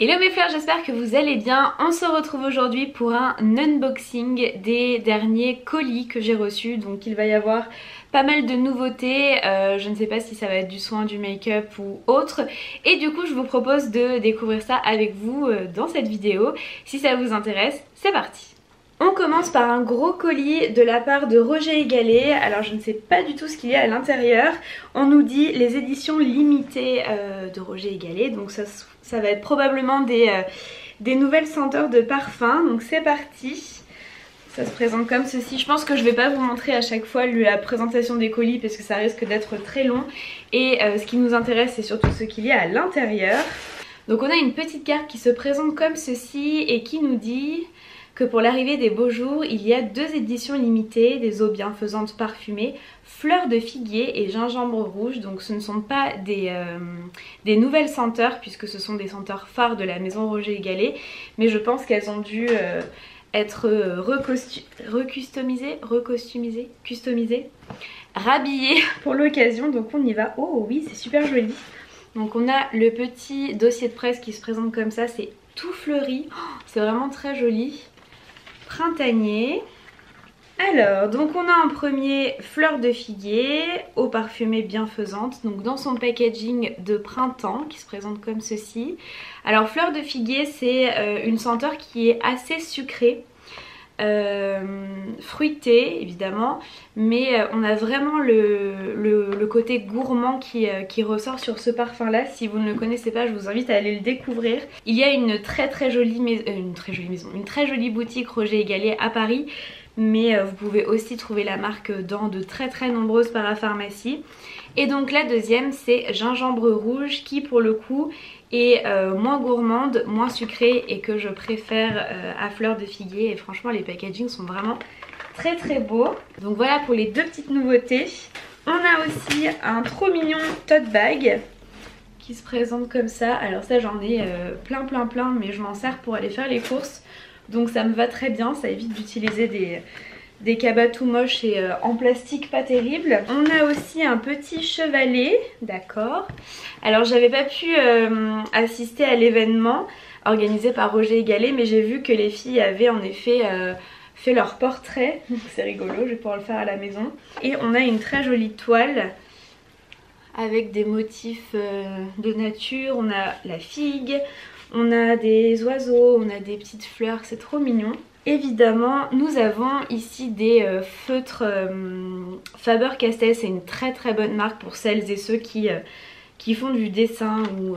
Hello mes fleurs, j'espère que vous allez bien. On se retrouve aujourd'hui pour un unboxing des derniers colis que j'ai reçus. Donc il va y avoir pas mal de nouveautés, je ne sais pas si ça va être du soin, du make-up ou autre. Et du coup je vous propose de découvrir ça avec vous dans cette vidéo. Si ça vous intéresse, c'est parti. On commence par un gros colis de la part de Roger & Gallet. Alors je ne sais pas du tout ce qu'il y a à l'intérieur. On nous dit les éditions limitées de Roger & Gallet. Donc ça va être probablement des nouvelles senteurs de parfum. Donc c'est parti. Ça se présente comme ceci. Je pense que je ne vais pas vous montrer à chaque fois la présentation des colis parce que ça risque d'être très long. Et ce qui nous intéresse, c'est surtout ce qu'il y a à l'intérieur. Donc on a une petite carte qui se présente comme ceci et qui nous dit que pour l'arrivée des beaux jours, il y a 2 éditions limitées des eaux bienfaisantes parfumées, fleurs de figuier et gingembre rouge. Donc ce ne sont pas des nouvelles senteurs puisque ce sont des senteurs phares de la maison Roger & Gallet, mais je pense qu'elles ont dû être customisées, rhabillées pour l'occasion. Donc on y va. Oh oui, c'est super joli. Donc on a le petit dossier de presse qui se présente comme ça, c'est tout fleuri. Oh, c'est vraiment très joli. Printanier. Alors, donc on a en premier fleur de figuier, eau parfumée bienfaisante, donc dans son packaging de printemps qui se présente comme ceci. Alors fleur de figuier, c'est une senteur qui est assez sucrée, fruitée évidemment, mais on a vraiment le côté gourmand qui ressort sur ce parfum là. Si vous ne le connaissez pas, je vous invite à aller le découvrir. Il y a une très jolie boutique Roger & Gallet à Paris, mais vous pouvez aussi trouver la marque dans de très nombreuses parapharmacies. Et donc la deuxième, c'est gingembre rouge qui pour le coup est moins gourmande, moins sucrée et que je préfère à fleur de figuier. Et franchement les packagings sont vraiment très beaux. Donc voilà pour les 2 petites nouveautés. On a aussi un trop mignon tote bag qui se présente comme ça. Alors ça j'en ai plein mais je m'en sers pour aller faire les courses. Donc ça me va très bien, ça évite d'utiliser des cabas tout moches et en plastique pas terrible. On a aussi un petit chevalet, d'accord. Alors j'avais pas pu assister à l'événement organisé par Roger & Gallet, mais j'ai vu que les filles avaient en effet fait leur portrait. Donc c'est rigolo, je vais pouvoir le faire à la maison. Et on a une très jolie toile avec des motifs de nature. On a la figue, on a des oiseaux, on a des petites fleurs, c'est trop mignon. Évidemment, nous avons ici des feutres Faber-Castell, c'est une très bonne marque pour celles et ceux qui font du dessin ou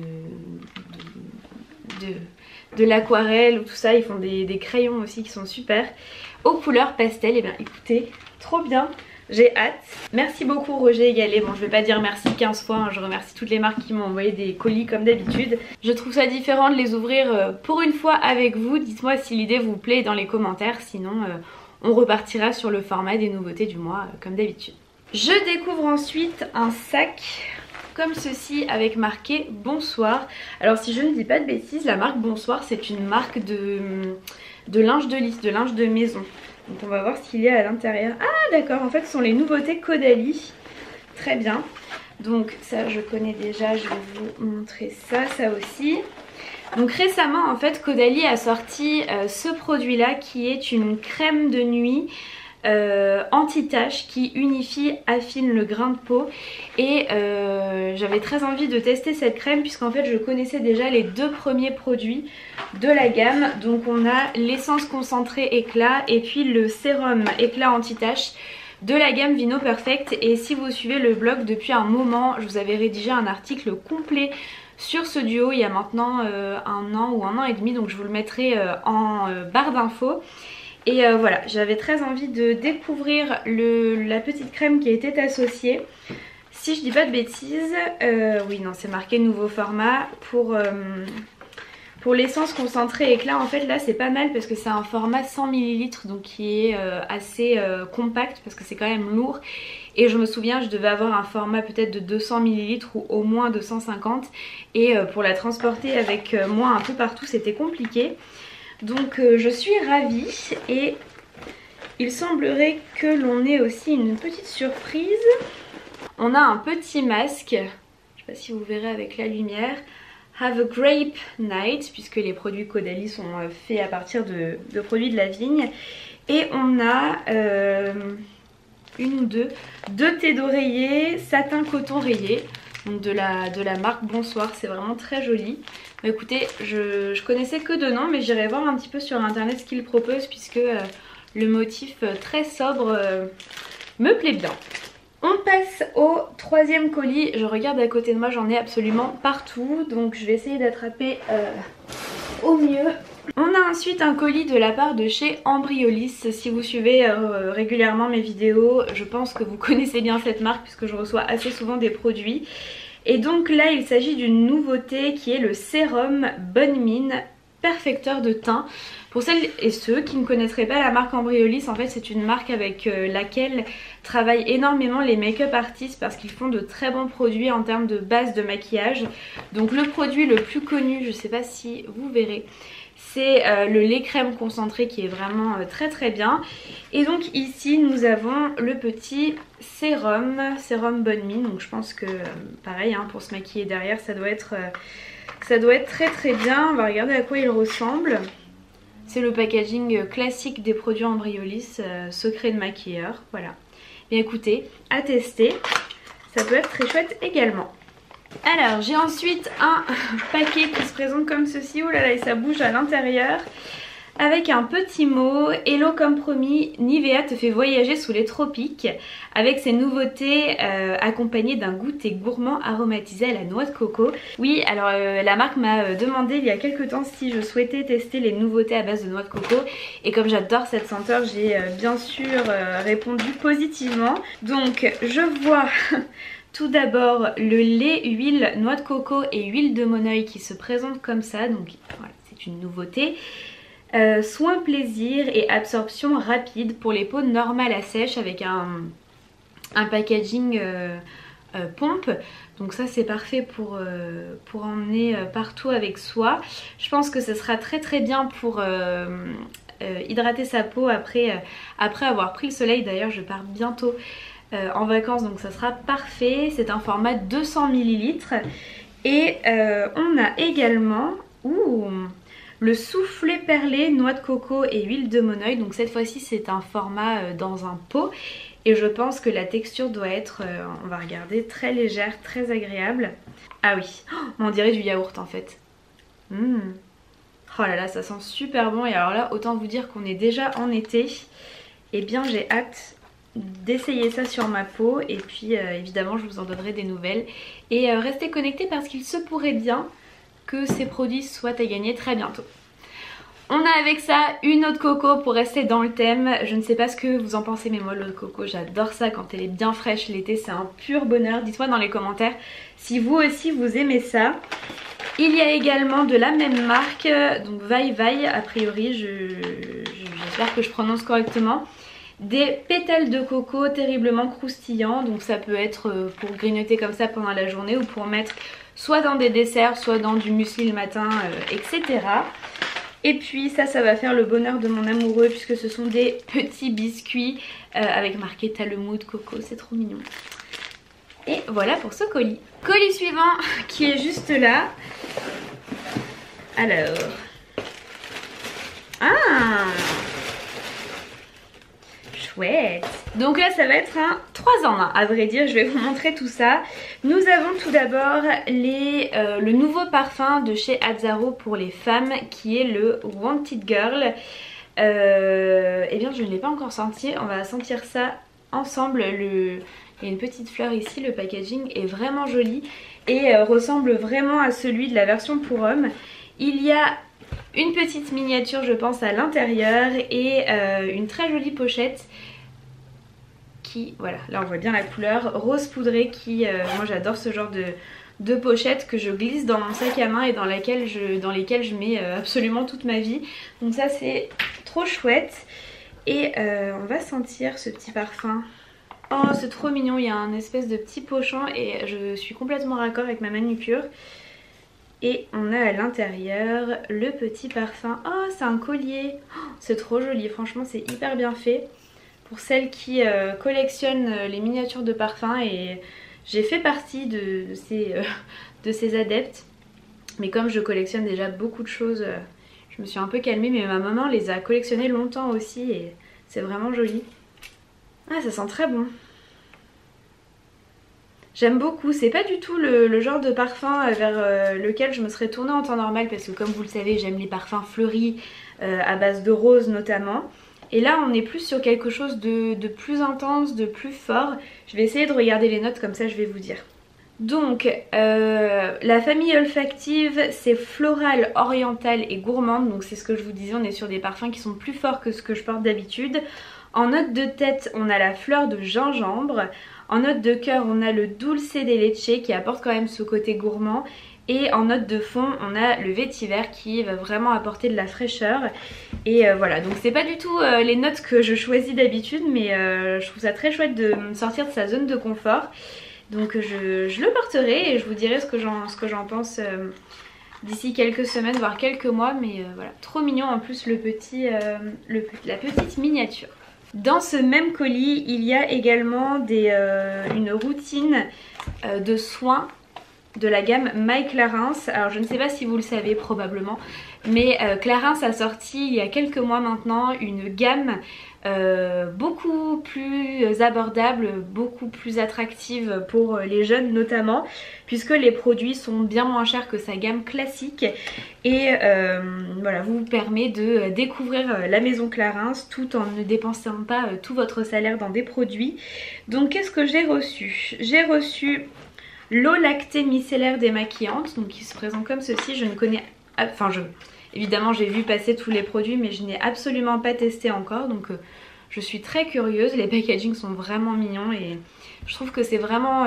de l'aquarelle ou tout ça. Ils font des crayons aussi qui sont super. Aux couleurs pastel, et bien écoutez, trop bien. J'ai hâte. Merci beaucoup Roger & Gallet. Bon, je vais pas dire merci 15 fois, hein. Je remercie toutes les marques qui m'ont envoyé des colis comme d'habitude. Je trouve ça différent de les ouvrir pour une fois avec vous. Dites-moi si l'idée vous plaît dans les commentaires. Sinon, on repartira sur le format des nouveautés du mois comme d'habitude. Je découvre ensuite un sac comme ceci avec marqué Bonsoir. Alors si je ne dis pas de bêtises, la marque Bonsoir c'est une marque de linge de lit, de linge de maison. Donc on va voir ce qu'il y a à l'intérieur. Ah d'accord, en fait ce sont les nouveautés Caudalie. Très bien. Donc ça je connais déjà, je vais vous montrer ça aussi. Donc récemment en fait Caudalie a sorti ce produit là qui est une crème de nuit anti-tache qui unifie, affine le grain de peau. Et j'avais très envie de tester cette crème puisqu'en fait je connaissais déjà les 2 premiers produits de la gamme. Donc on a l'essence concentrée éclat et puis le sérum éclat anti-tache de la gamme Vino Perfect. Et si vous suivez le blog depuis un moment, je vous avais rédigé un article complet sur ce duo il y a maintenant 1 an ou 1 an et demi, donc je vous le mettrai en barre d'infos. Et voilà, j'avais très envie de découvrir la petite crème qui était associée. Si je dis pas de bêtises, oui non c'est marqué nouveau format pour l'essence concentrée éclat. En fait là c'est pas mal parce que c'est un format 100 ml donc qui est assez compact parce que c'est quand même lourd. Et je me souviens je devais avoir un format peut-être de 200 ml ou au moins 250 et pour la transporter avec moi un peu partout c'était compliqué. Donc je suis ravie et il semblerait que l'on ait aussi une petite surprise. On a un petit masque, je sais pas si vous verrez avec la lumière, Have a Grape Night, puisque les produits Caudalie sont faits à partir de produits de la vigne. Et on a une ou deux thés d'oreiller satin coton rayé, donc de la marque Bonsoir. C'est vraiment très joli. Bah, écoutez, je connaissais que de nom, mais j'irai voir un petit peu sur internet ce qu'ils proposent, puisque le motif très sobre me plaît bien. On passe au troisième colis. Je regarde à côté de moi, j'en ai absolument partout, donc je vais essayer d'attraper au mieux. On a ensuite un colis de la part de chez Embryolisse. Si vous suivez régulièrement mes vidéos, je pense que vous connaissez bien cette marque puisque je reçois assez souvent des produits. Et donc là il s'agit d'une nouveauté qui est le sérum Bonne Mine perfecteur de teint. Pour celles et ceux qui ne connaîtraient pas la marque Embryolisse, en fait c'est une marque avec laquelle travaillent énormément les make-up artistes parce qu'ils font de très bons produits en termes de base de maquillage. Donc le produit le plus connu, je ne sais pas si vous verrez, c'est le lait crème concentré qui est vraiment très très bien. Et donc ici nous avons le petit sérum Bonne Mine. Donc je pense que pareil hein, pour se maquiller derrière ça doit être très très bien. On va regarder à quoi il ressemble. C'est le packaging classique des produits Embryolisse, secret de maquilleur, voilà. Bien écoutez, à tester, ça peut être très chouette également. Alors j'ai ensuite un paquet qui se présente comme ceci, oh là là et ça bouge à l'intérieur. Avec un petit mot, hello comme promis, Nivea te fait voyager sous les tropiques avec ses nouveautés accompagnées d'un goûter gourmand aromatisé à la noix de coco. Oui, alors la marque m'a demandé il y a quelques temps si je souhaitais tester les nouveautés à base de noix de coco et comme j'adore cette senteur, j'ai bien sûr répondu positivement. Donc je vois tout d'abord le lait, huile, noix de coco et huile de monoeil qui se présentent comme ça, donc voilà, c'est une nouveauté. Soin plaisir et absorption rapide pour les peaux normales à sèche avec un packaging pompe. Donc ça c'est parfait pour emmener partout avec soi. Je pense que ce sera très très bien pour hydrater sa peau après avoir pris le soleil. D'ailleurs je pars bientôt en vacances donc ça sera parfait. C'est un format 200 ml. Et on a également... le soufflé perlé, noix de coco et huile de monoeil. Donc cette fois-ci c'est un format dans un pot. Et je pense que la texture doit être, on va regarder, très légère, très agréable. Ah oui, on dirait du yaourt en fait. Oh là là, ça sent super bon. Et alors là, autant vous dire qu'on est déjà en été. Et bien j'ai hâte d'essayer ça sur ma peau. Et puis évidemment je vous en donnerai des nouvelles. Et restez connectés parce qu'il se pourrait bien que ces produits soient à gagner très bientôt. On a avec ça une eau de coco pour rester dans le thème. Je ne sais pas ce que vous en pensez mais moi l'eau de coco j'adore ça quand elle est bien fraîche l'été, c'est un pur bonheur. Dites-moi dans les commentaires si vous aussi vous aimez ça. Il y a également de la même marque, donc Vai Vai a priori, j'espère que je prononce correctement. Des pétales de coco terriblement croustillants, donc ça peut être pour grignoter comme ça pendant la journée ou pour mettre soit dans des desserts, soit dans du muesli le matin, etc. Et puis ça va faire le bonheur de mon amoureux puisque ce sont des petits biscuits avec marqué t'as le mot de coco, c'est trop mignon. Et voilà pour ce colis. Colis suivant qui est juste là. Alors... Ah, chouette. Donc là ça va être un 3 en 1 à vrai dire, je vais vous montrer tout ça. Nous avons tout d'abord le nouveau parfum de chez Azzaro pour les femmes qui est le Wanted Girl. Eh bien je ne l'ai pas encore senti, on va sentir ça ensemble. Il y a une petite fleur ici, le packaging est vraiment joli et ressemble vraiment à celui de la version pour hommes. Il y a une petite miniature je pense à l'intérieur et une très jolie pochette qui, voilà, là on voit bien la couleur rose poudré qui, moi j'adore ce genre de pochette que je glisse dans mon sac à main et dans lesquelles je mets absolument toute ma vie. Donc ça c'est trop chouette et on va sentir ce petit parfum. Oh c'est trop mignon, il y a un espèce de petit pochon et je suis complètement raccord avec ma manucure. Et on a à l'intérieur le petit parfum. Oh c'est un collier, oh, c'est trop joli, franchement c'est hyper bien fait. Pour celles qui collectionnent les miniatures de parfums et j'ai fait partie de ces adeptes. Mais comme je collectionne déjà beaucoup de choses, je me suis un peu calmée. Mais ma maman les a collectionnées longtemps aussi et c'est vraiment joli. Ah, ça sent très bon. J'aime beaucoup, c'est pas du tout le genre de parfum vers lequel je me serais tournée en temps normal parce que comme vous le savez j'aime les parfums fleuris à base de rose notamment. Et là on est plus sur quelque chose de plus intense, de plus fort. Je vais essayer de regarder les notes comme ça je vais vous dire. Donc la famille olfactive c'est floral, oriental et gourmande. Donc c'est ce que je vous disais, on est sur des parfums qui sont plus forts que ce que je porte d'habitude. En note de tête on a la fleur de gingembre. En note de cœur on a le dulce de leche qui apporte quand même ce côté gourmand. Et en note de fond on a le vétiver qui va vraiment apporter de la fraîcheur. Et voilà, donc c'est pas du tout les notes que je choisis d'habitude, mais je trouve ça très chouette de me sortir de sa zone de confort. Donc je le porterai et je vous dirai ce que j'en pense d'ici quelques semaines voire quelques mois. Mais voilà, trop mignon en plus la petite miniature. Dans ce même colis il y a également une routine de soins de la gamme My Clarins. Alors je ne sais pas si vous le savez probablement, mais Clarins a sorti il y a quelques mois maintenant une gamme beaucoup plus abordable, beaucoup plus attractive pour les jeunes notamment, puisque les produits sont bien moins chers que sa gamme classique et voilà, vous permet de découvrir la maison Clarins tout en ne dépensant pas tout votre salaire dans des produits. Donc qu'est-ce que j'ai reçu? J'ai reçu l'eau lactée micellaire démaquillante, donc qui se présente comme ceci. Je ne connais... Enfin, évidemment, j'ai vu passer tous les produits, mais je n'ai absolument pas testé encore. Donc, je suis très curieuse. Les packagings sont vraiment mignons et je trouve que c'est vraiment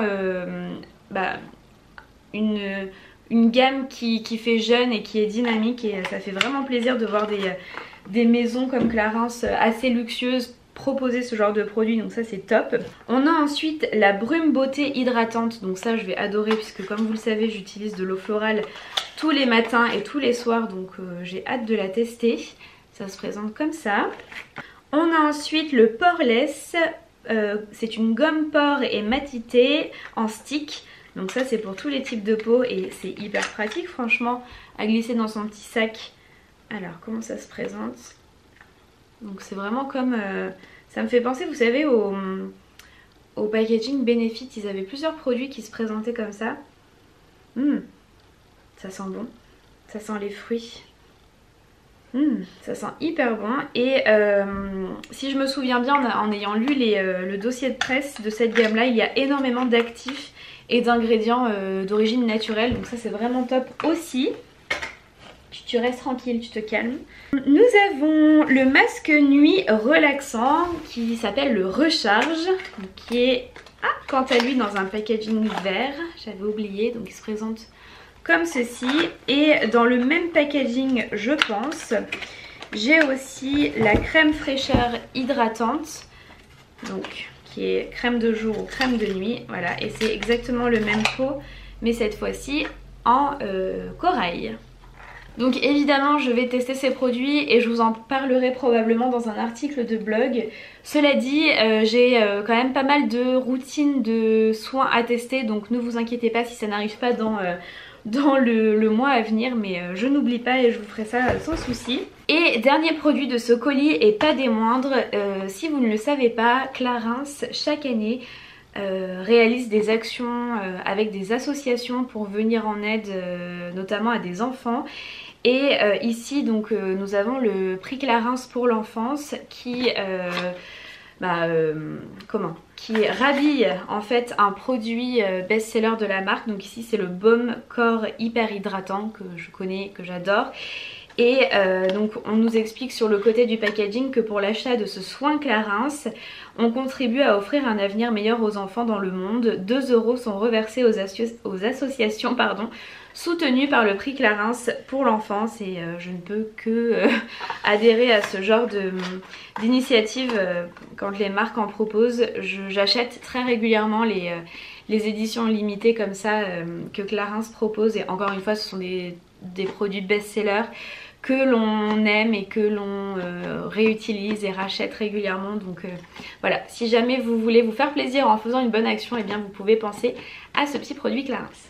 une gamme qui fait jeune et qui est dynamique. Et ça fait vraiment plaisir de voir des maisons comme Clarins assez luxueuses proposer ce genre de produit, donc ça c'est top. On a ensuite la brume beauté hydratante, donc ça je vais adorer puisque comme vous le savez j'utilise de l'eau florale tous les matins et tous les soirs, donc j'ai hâte de la tester. Ça se présente comme ça. On a ensuite le Poreless, c'est une gomme pore et matité en stick, donc ça c'est pour tous les types de peau et c'est hyper pratique franchement à glisser dans son petit sac. Alors comment ça se présente? Donc c'est vraiment comme... ça me fait penser, vous savez, au packaging Benefit. Ils avaient plusieurs produits qui se présentaient comme ça. Ça sent bon. Ça sent les fruits. Ça sent hyper bon. Et si je me souviens bien, en ayant lu le dossier de presse de cette gamme-là, il y a énormément d'actifs et d'ingrédients d'origine naturelle. Donc ça c'est vraiment top aussi. Tu restes tranquille, tu te calmes. Nous avons le masque nuit relaxant qui s'appelle le Recharge, qui est quant à lui dans un packaging vert, j'avais oublié, donc il se présente comme ceci. Et dans le même packaging je pense, j'ai aussi la crème fraîcheur hydratante, donc qui est crème de jour ou crème de nuit, voilà, et c'est exactement le même pot mais cette fois-ci en corail. Donc évidemment je vais tester ces produits et je vous en parlerai probablement dans un article de blog. Cela dit j'ai quand même pas mal de routines de soins à tester, donc ne vous inquiétez pas si ça n'arrive pas dans le mois à venir, mais je n'oublie pas et je vous ferai ça sans souci. Et dernier produit de ce colis et pas des moindres, si vous ne le savez pas, Clarins chaque année réalise des actions avec des associations pour venir en aide notamment à des enfants. Et ici donc nous avons le prix Clarins pour l'enfance qui qui rhabille en fait un produit best-seller de la marque. Donc ici c'est le baume corps hyper hydratant que je connais, que j'adore. Et donc on nous explique sur le côté du packaging que pour l'achat de ce soin Clarins, on contribue à offrir un avenir meilleur aux enfants dans le monde. 2 € sont reversés aux associations soutenues par le prix Clarins pour l'enfance. Et je ne peux que adhérer à ce genre d'initiative quand les marques en proposent. J'achète très régulièrement les éditions limitées comme ça que Clarins propose. Et encore une fois ce sont des produits best-sellers que l'on aime et que l'on réutilise et rachète régulièrement. Donc voilà, si jamais vous voulez vous faire plaisir en faisant une bonne action, et bien vous pouvez penser à ce petit produit Clarins.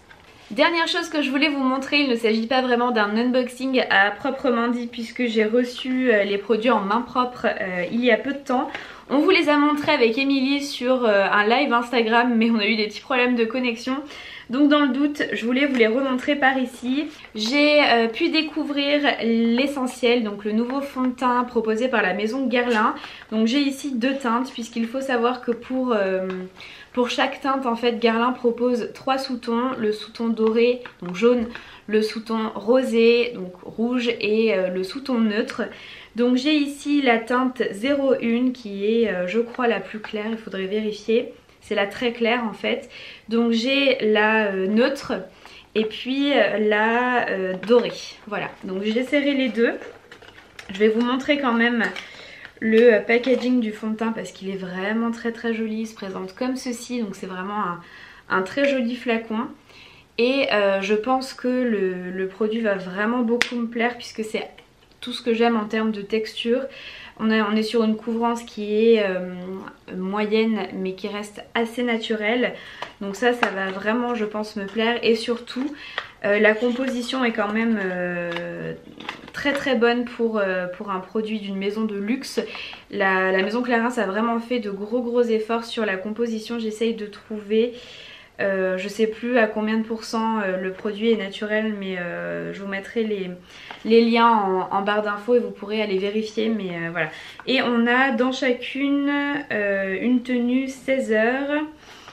Dernière chose que je voulais vous montrer, il ne s'agit pas vraiment d'un unboxing à proprement dit puisque j'ai reçu les produits en main propre il y a peu de temps. On vous les a montrés avec Émilie sur un live Instagram mais on a eu des petits problèmes de connexion. Donc dans le doute, je voulais vous les remontrer par ici. J'ai pu découvrir l'essentiel, donc le nouveau fond de teint proposé par la maison Guerlain. Donc j'ai ici 2 teintes puisqu'il faut savoir que pour chaque teinte en fait Guerlain propose 3 sous-tons, le sous-ton doré donc jaune, le sous-ton rosé donc rouge et le sous-ton neutre. Donc j'ai ici la teinte 01 qui est je crois la plus claire, il faudrait vérifier, c'est la très claire en fait. Donc j'ai la neutre et puis la dorée, voilà. Donc j'ai serré les deux, je vais vous montrer quand même le packaging du fond de teint parce qu'il est vraiment très joli, il se présente comme ceci, donc c'est vraiment un très joli flacon. Et je pense que le produit va vraiment beaucoup me plaire puisque c'est tout ce que j'aime en termes de texture. On est sur une couvrance qui est moyenne mais qui reste assez naturelle. Donc ça va vraiment je pense me plaire et surtout la composition est quand même très bonne pour un produit d'une maison de luxe. La maison Clarins a vraiment fait de gros efforts sur la composition. J'essaye de trouver, je sais plus à combien de pourcents le produit est naturel mais je vous mettrai les liens en barre d'infos et vous pourrez aller vérifier mais voilà. Et on a dans chacune une tenue 16 heures.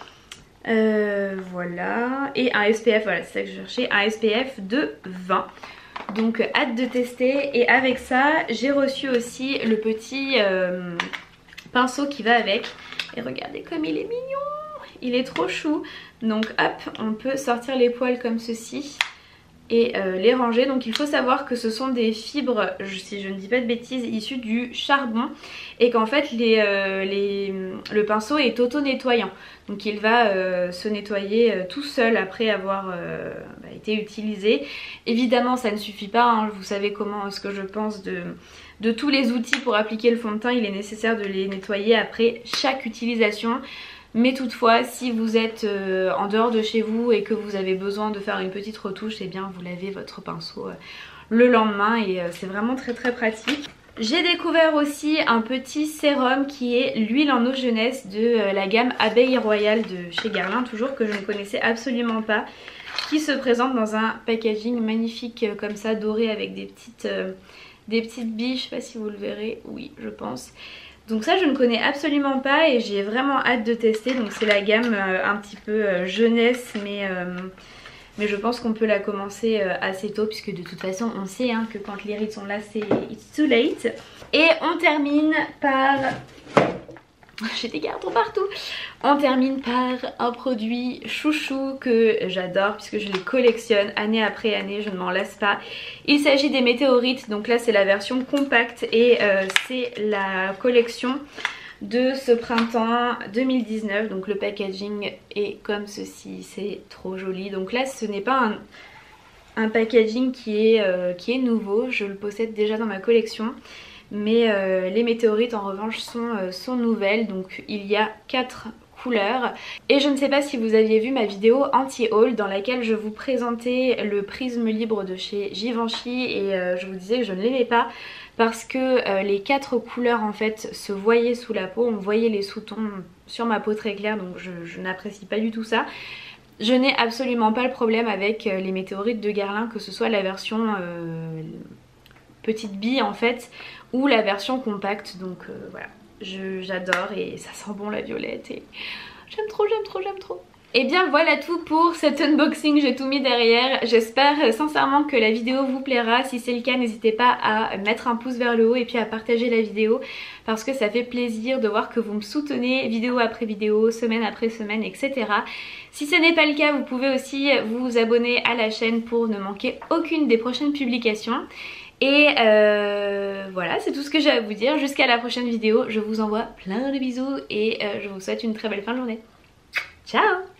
Voilà, et un SPF, voilà c'est ça que je cherchais, un SPF de 20. Donc hâte de tester. Et avec ça j'ai reçu aussi le petit pinceau qui va avec. Et regardez comme il est mignon, il est trop chou. Donc hop, on peut sortir les poils comme ceci et les ranger. Donc il faut savoir que ce sont des fibres, si je ne dis pas de bêtises, issues du charbon et qu'en fait le pinceau est auto-nettoyant. Donc il va se nettoyer tout seul après avoir été utilisé. Évidemment ça ne suffit pas, hein. Vous savez ce que je pense de tous les outils pour appliquer le fond de teint. Il est nécessaire de les nettoyer après chaque utilisation. Mais toutefois, si vous êtes en dehors de chez vous et que vous avez besoin de faire une petite retouche, eh bien vous lavez votre pinceau le lendemain et c'est vraiment très pratique. J'ai découvert aussi un petit sérum qui est l'huile en eau jeunesse de la gamme Abeille Royale de chez Guerlain, toujours que je ne connaissais absolument pas, qui se présente dans un packaging magnifique comme ça, doré avec des petites billes, je sais pas si vous le verrez, oui je pense. Donc ça je ne connais absolument pas et j'ai vraiment hâte de tester. Donc c'est la gamme un petit peu jeunesse mais je pense qu'on peut la commencer assez tôt puisque de toute façon on sait hein, que quand les rides sont là c'est it's too late. Et on termine par... J'ai des cartons partout. On termine par un produit chouchou que j'adore puisque je les collectionne année après année, je ne m'en lasse pas. Il s'agit des météorites, donc là c'est la version compacte et c'est la collection de ce printemps 2019. Donc le packaging est comme ceci, c'est trop joli. Donc là ce n'est pas un packaging qui est nouveau, je le possède déjà dans ma collection. Mais les météorites en revanche sont nouvelles, donc il y a 4 couleurs. Et je ne sais pas si vous aviez vu ma vidéo anti-haul dans laquelle je vous présentais le prisme libre de chez Givenchy et je vous disais que je ne l'aimais pas parce que les 4 couleurs en fait se voyaient sous la peau, on voyait les sous-tons sur ma peau très claire, donc je n'apprécie pas du tout ça. Je n'ai absolument pas le problème avec les météorites de Guerlain, que ce soit la version petite bille en fait ou la version compacte, donc voilà, j'adore et ça sent bon la violette et j'aime trop. Et bien voilà tout pour cet unboxing, j'ai tout mis derrière. J'espère sincèrement que la vidéo vous plaira. Si c'est le cas, n'hésitez pas à mettre un pouce vers le haut et puis à partager la vidéo parce que ça fait plaisir de voir que vous me soutenez vidéo après vidéo, semaine après semaine, etc. Si ce n'est pas le cas, vous pouvez aussi vous abonner à la chaîne pour ne manquer aucune des prochaines publications. Et voilà, c'est tout ce que j'ai à vous dire. Jusqu'à la prochaine vidéo, je vous envoie plein de bisous et je vous souhaite une très belle fin de journée. Ciao!